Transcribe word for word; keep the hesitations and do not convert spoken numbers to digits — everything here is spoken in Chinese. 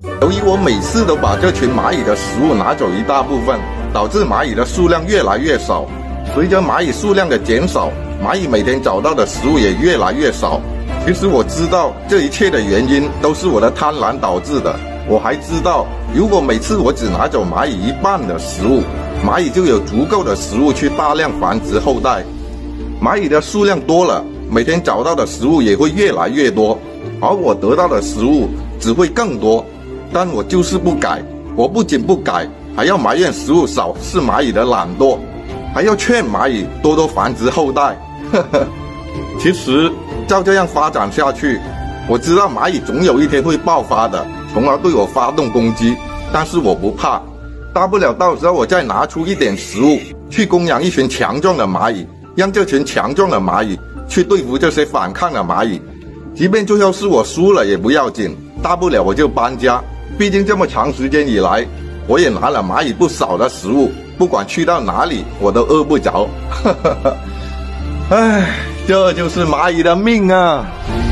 由于我每次都把这群蚂蚁的食物拿走一大部分，导致蚂蚁的数量越来越少。随着蚂蚁数量的减少，蚂蚁每天找到的食物也越来越少。其实我知道这一切的原因都是我的贪婪导致的。我还知道，如果每次我只拿走蚂蚁一半的食物，蚂蚁就有足够的食物去大量繁殖后代。蚂蚁的数量多了，每天找到的食物也会越来越多，而我得到的食物只会更多。但我就是不改，我不仅不改，还要埋怨食物少是蚂蚁的懒惰，还要劝蚂蚁多多繁殖后代。呵呵，其实照这样发展下去，我知道蚂蚁总有一天会爆发的，从而对我发动攻击。但是我不怕，大不了到时候我再拿出一点食物去供养一群强壮的蚂蚁，让这群强壮的蚂蚁去对付这些反抗的蚂蚁。即便最后是我输了也不要紧，大不了我就搬家。毕竟这么长时间以来，我也拿了蚂蚁不少的食物，不管去到哪里我都饿不着。唉，这就是蚂蚁的命啊！